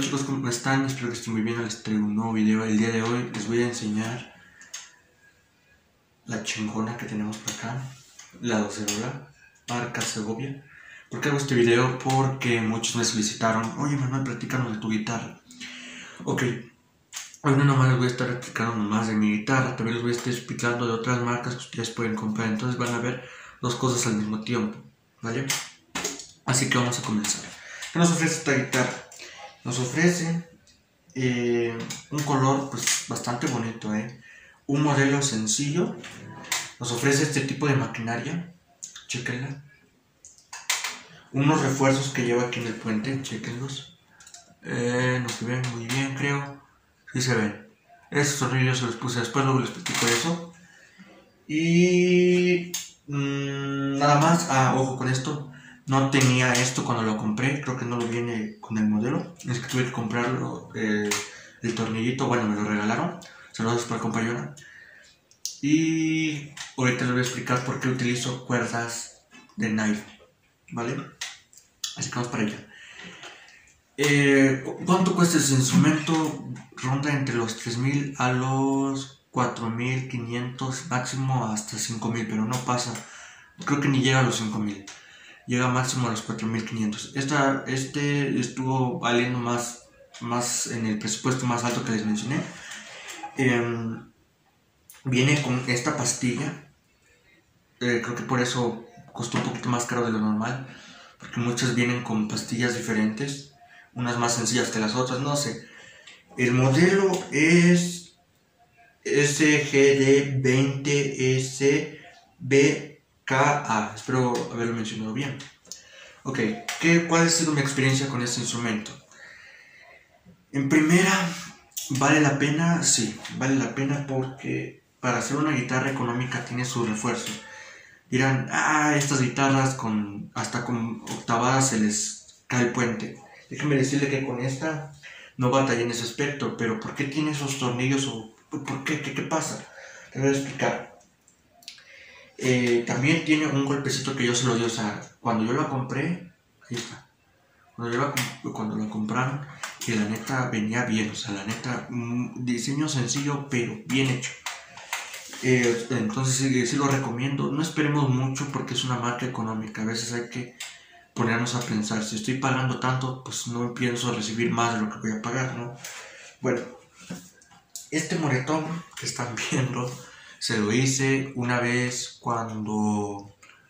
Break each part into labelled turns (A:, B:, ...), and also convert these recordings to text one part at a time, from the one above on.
A: chicos, ¿cómo están? Espero que estén muy bien. Les traigo un nuevo video. El día de hoy les voy a enseñar la chingona que tenemos por acá, la docerola, marca Segovia. ¿Por qué hago este video? Porque muchos me solicitaron: oye Manuel, platícanos de tu guitarra. Ok, hoy no nomás les voy a estar explicando nomás de mi guitarra, también les voy a estar explicando de otras marcas que ustedes pueden comprar. Entonces van a ver dos cosas al mismo tiempo, ¿vale? Así que vamos a comenzar. ¿Qué nos ofrece esta guitarra? Nos ofrece un color pues bastante bonito, un modelo sencillo. Nos ofrece este tipo de maquinaria, chequenla. Unos refuerzos que lleva aquí en el puente, chequenlos. No se ven muy bien, creo. Sí se ven. Esos tornillos se los puse después, luego les explico eso. Y nada más. Ojo con esto. No tenía esto cuando lo compré, creo que no lo viene con el modelo. Es que tuve que comprarlo, el tornillito, bueno, me lo regalaron. Saludos para el compañero. Y ahorita les voy a explicar por qué utilizo cuerdas de nylon, ¿vale? Así que vamos para allá. ¿Cuánto cuesta ese instrumento? Ronda entre los 3,000 a los 4,500, máximo hasta 5,000, pero no pasa, creo que ni llega a los 5,000. Llega máximo a los 4,500. Este estuvo valiendo más en el presupuesto más alto que les mencioné. Viene con esta pastilla. Creo que por eso costó un poquito más caro de lo normal, porque muchas vienen con pastillas diferentes, unas más sencillas que las otras, no sé. El modelo es SGD20SBKA, espero haberlo mencionado bien. Ok, ¿cuál ha sido mi experiencia con este instrumento? En primera, ¿vale la pena? Sí, vale la pena porque para hacer una guitarra económica tiene sus refuerzos. Dirán, estas guitarras hasta con octavadas se les cae el puente. Déjenme decirle que con esta no batallé en ese aspecto, pero ¿por qué tiene esos tornillos? ¿O por qué? ¿Qué pasa? Te voy a explicar. También tiene un golpecito que yo se lo di, o sea, cuando yo la compré, ahí está, cuando la compraron, y la neta venía bien, o sea, la neta, diseño sencillo, pero bien hecho. Entonces sí lo recomiendo. No esperemos mucho porque es una marca económica, a veces hay que ponernos a pensar, si estoy pagando tanto, pues no pienso recibir más de lo que voy a pagar, ¿no? Bueno, este moretón que están viendo, se lo hice una vez cuando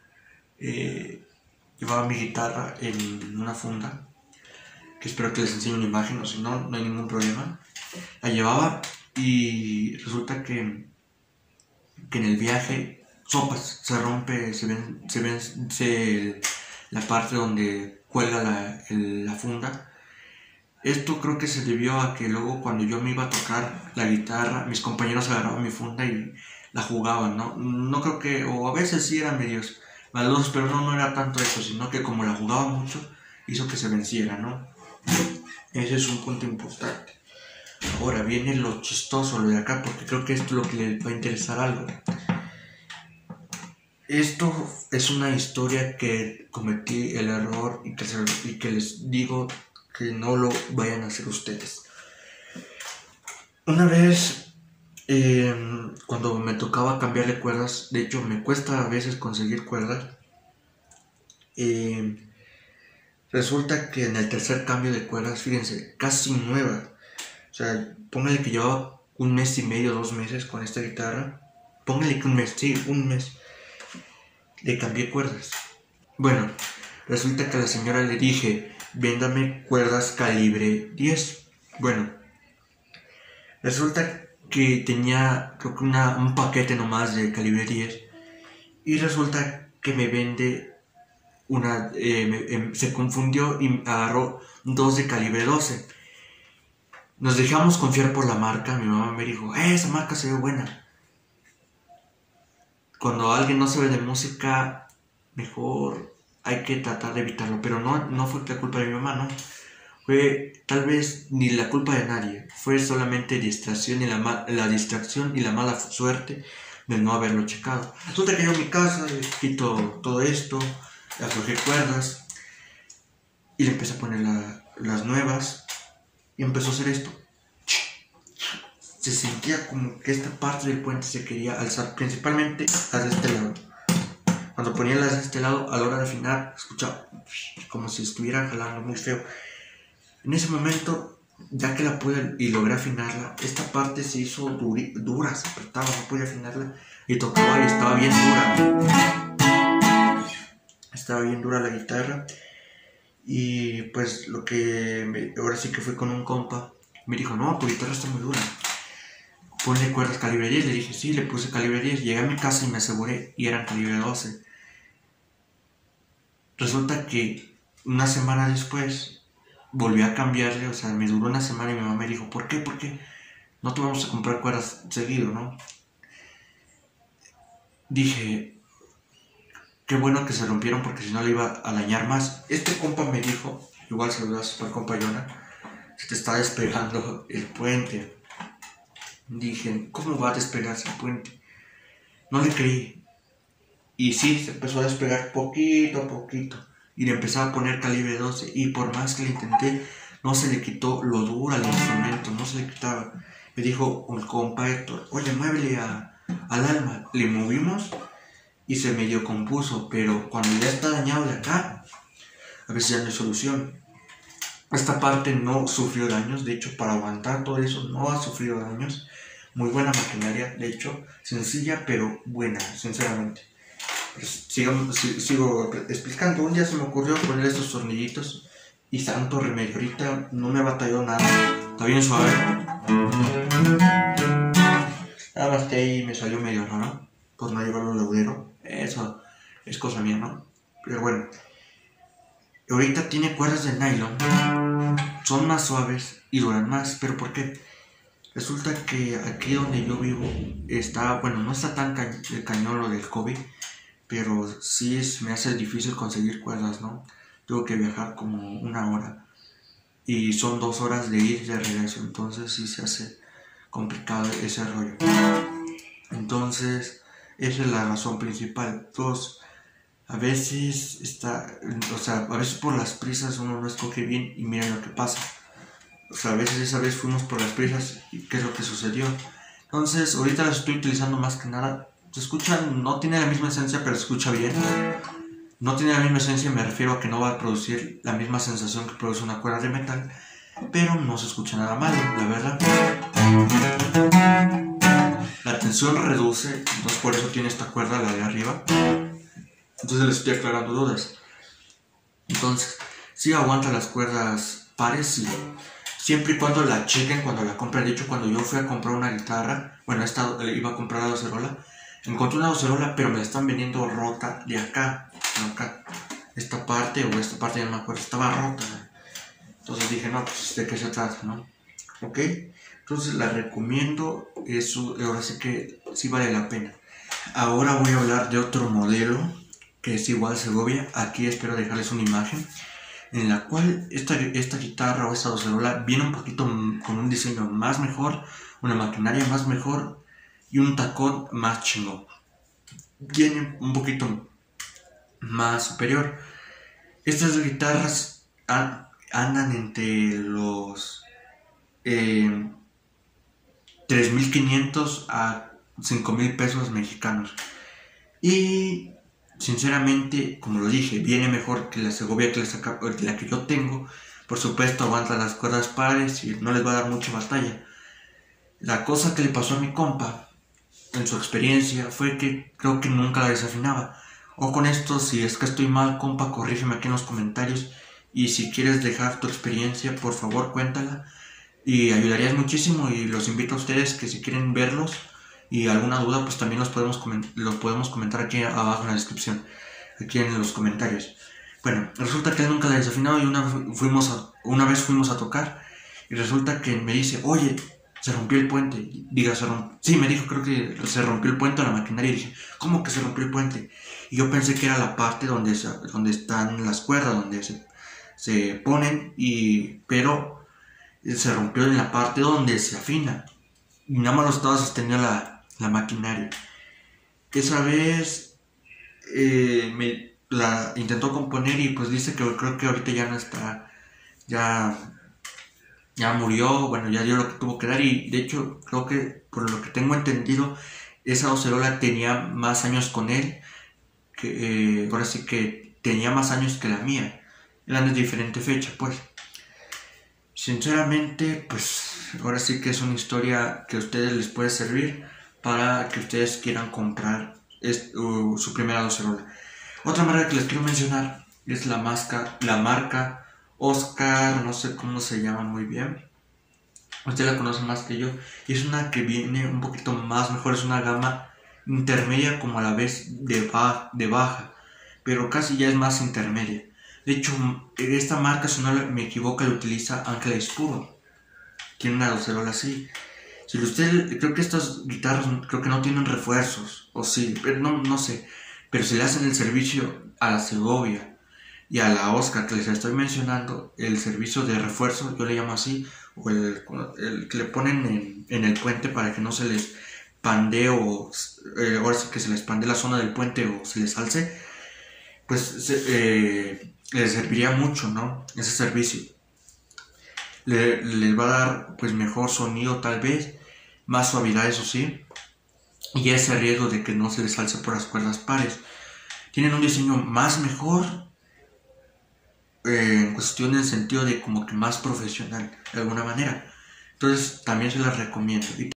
A: llevaba mi guitarra en una funda, que espero que les enseñe una imagen, o si no, no hay ningún problema. La llevaba y resulta que en el viaje, sopas, se rompe, se vence la parte donde cuelga la funda. Esto creo que se debió a que luego cuando yo me iba a tocar la guitarra, mis compañeros agarraban mi funda y la jugaban, ¿no? No creo que, o a veces sí eran medios maldosos, pero no era tanto eso, sino que como la jugaban mucho, hizo que se venciera, ¿no? Ese es un punto importante. Ahora viene lo chistoso, lo de acá, porque creo que esto es lo que les va a interesar algo. Esto es una historia que cometí el error y que les digo que no lo vayan a hacer ustedes. Una vez, cuando me tocaba cambiarle cuerdas, de hecho me cuesta a veces conseguir cuerdas, resulta que en el tercer cambio de cuerdas, fíjense, casi nueva, o sea, póngale que llevaba 1 mes y medio, 2 meses con esta guitarra, póngale que un mes, le cambié cuerdas. Bueno, resulta que a la señora le dije, véndame cuerdas calibre 10. Bueno, resulta que tenía, creo que un paquete nomás de calibre 10. Y resulta que me vende se confundió y agarró 2 de calibre 12. Nos dejamos confiar por la marca. Mi mamá me dijo, esa marca se ve buena. Cuando alguien no sabe de música, mejor hay que tratar de evitarlo. Pero no fue la culpa de mi mamá, no. Fue tal vez ni la culpa de nadie. Fue solamente distracción y la distracción y la mala suerte de no haberlo checado. Resulta que yo en mi casa quito todo esto, aflojé cuerdas y le empecé a poner las nuevas. y empezó a hacer esto. Se sentía como que esta parte del puente se quería alzar, principalmente las de este lado. Cuando ponía las de este lado, a la hora de afinar, escuchaba como si estuvieran jalando muy feo. En ese momento, ya que la pude y logré afinarla, esta parte se hizo dura, se apretaba, no podía afinarla y tocaba y estaba bien dura. Estaba bien dura la guitarra. Y pues ahora sí que fui con un compa, me dijo, no, tu guitarra está muy dura, ponle cuerdas calibre 10, le dije, sí, le puse calibre 10, llegué a mi casa y me aseguré y eran calibre 12. Resulta que una semana después volví a cambiarle, o sea, me duró una semana y mi mamá me dijo, ¿por qué? Porque no te vamos a comprar cuerdas seguido, ¿no? Dije, qué bueno que se rompieron porque si no le iba a dañar más. Este compa me dijo, igual saludas para el compa Yona, se te está despegando el puente. Dije, ¿cómo va a despegarse el puente? No le creí. Y sí, se empezó a despegar poquito a poquito. Y le empezaba a poner calibre 12. Y por más que le intenté, no se le quitó lo duro al instrumento, no se le quitaba. Me dijo el compa Héctor, oye, muévele al alma. Le movimos y se medio compuso, pero cuando ya está dañado de acá, a veces ya no hay solución. Esta parte no sufrió daños, de hecho para aguantar todo eso no ha sufrido daños. Muy buena maquinaria, de hecho, sencilla pero buena, sinceramente. Pues sigo explicando. Un día se me ocurrió poner estos tornillitos y santo remedio, ahorita no me batalló nada, está bien suave. Nada más que ahí me salió medio raro por no llevarlo al agujero. Eso es cosa mía, ¿no? Pero bueno, ahorita tiene cuerdas de nylon, son más suaves y duran más. ¿Pero por qué? Resulta que aquí donde yo vivo está, bueno, no está tan cañón lo del COVID, pero sí me hace difícil conseguir cuerdas, ¿no? Tengo que viajar como 1 hora y son 2 horas de ir y de regreso, entonces sí se hace complicado ese rollo. Entonces, esa es la razón principal. Dos, a veces a veces por las prisas uno no escoge bien y miren lo que pasa. O sea, a veces esa vez fuimos por las prisas y qué es lo que sucedió. Entonces, ahorita las estoy utilizando más que nada. Se escuchan, no tiene la misma esencia, pero se escucha bien. No tiene la misma esencia, me refiero a que no va a producir la misma sensación que produce una cuerda de metal, pero no se escucha nada mal, la verdad. La tensión reduce, entonces por eso tiene esta cuerda, la de arriba. Entonces les estoy aclarando dudas. Entonces, sí aguanta las cuerdas pares, sí. Siempre y cuando la chequen cuando la compren. De hecho, cuando yo fui a comprar una guitarra, bueno, iba a comprar la docerola, encontré una docerola, pero me la están vendiendo rota de acá. Esta parte o esta parte, ya no me acuerdo, estaba rota. Entonces dije, no, pues de qué se trata, ¿no? Ok, entonces la recomiendo, eso ahora sí que sí vale la pena. Ahora voy a hablar de otro modelo que es igual Segovia. Aquí espero dejarles una imagen en la cual esta guitarra o esta docerola viene un poquito con un diseño más mejor, una maquinaria más mejor y un tacón más chingón. Viene un poquito más superior. Estas guitarras andan entre los 3,500 a 5,000 pesos mexicanos. Y sinceramente, como lo dije, viene mejor que la Segovia, que la que yo tengo. Por supuesto, aguanta las cuerdas pares y no les va a dar mucha batalla. La cosa que le pasó a mi compa, en su experiencia, fue que creo que nunca la desafinaba. O con esto, si es que estoy mal, compa, corrígeme aquí en los comentarios. Y si quieres dejar tu experiencia, por favor, cuéntala. Y ayudarías muchísimo. Y los invito a ustedes que si quieren verlos y alguna duda, pues también los podemos comentar aquí abajo en la descripción, aquí en los comentarios. Bueno, resulta que él nunca la desafinado y una vez fuimos a tocar y resulta que me dice, oye, se rompió el puente. Sí, me dijo, creo que se rompió el puente de la maquinaria. Y dije, ¿cómo que se rompió el puente? Y yo pensé que era la parte donde están las cuerdas, donde se ponen, pero se rompió en la parte donde se afina. Y nada más lo estaba sosteniendo la maquinaria. Esa vez la intentó componer y pues dice que creo que ahorita ya no está, ya ya murió, bueno, ya dio lo que tuvo que dar y de hecho creo que por lo que tengo entendido, esa docerola tenía más años con él, que ahora sí que tenía más años que la mía, eran de diferente fecha, pues. Sinceramente, pues ahora sí que es una historia que a ustedes les puede servir para que ustedes quieran comprar su primera docerola. Otra marca que les quiero mencionar es la marca Oscar, no sé cómo se llama muy bien. Usted la conoce más que yo. Y es una que viene un poquito más mejor, es una gama intermedia como a la vez de baja, pero casi ya es más intermedia. De hecho, esta marca, si no me equivoco, la utiliza Ángela Ispuro. Tiene una docerola así. Si usted, creo que estas guitarras creo que no tienen refuerzos, o sí, pero no sé. Pero si le hacen el servicio a la Segovia y a la Oscar que les estoy mencionando, el servicio de refuerzo, yo le llamo así, o el que le ponen en el puente para que no se les pandee o ahora sí que se les pandee la zona del puente o se les alce, pues les serviría mucho, ¿no? Ese servicio. Les va a dar pues mejor sonido tal vez, más suavidad eso sí, y ese riesgo de que no se les alce por las cuerdas pares. Tienen un diseño más mejor, en cuestión en sentido de como que más profesional, de alguna manera. Entonces también se las recomiendo.